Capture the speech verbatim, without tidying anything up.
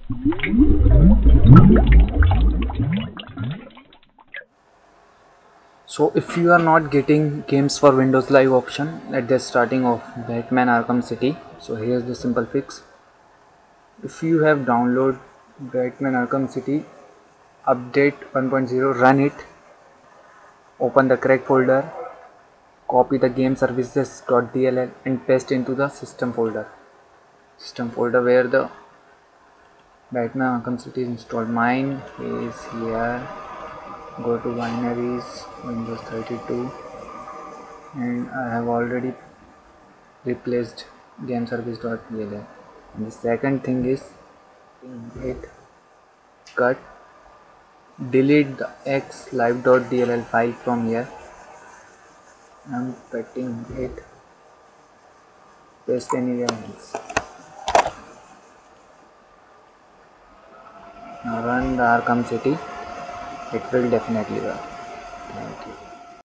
So if you are not getting games for Windows Live option at the starting of Batman Arkham City, so here's the simple fix. If you have downloaded Batman Arkham City update one point zero, run it, open the crack folder, copy the game services.dll and paste into the system folder. System folder where the Batman Arkham City is installed. Mine is here. Go to binaries, Windows thirty-two, and I have already replaced game service.dll. And the second thing is hit cut, delete the x live.dll file from here. I'm cutting it, paste anywhere else. Now run the Arkham City. It will definitely work. Thank you.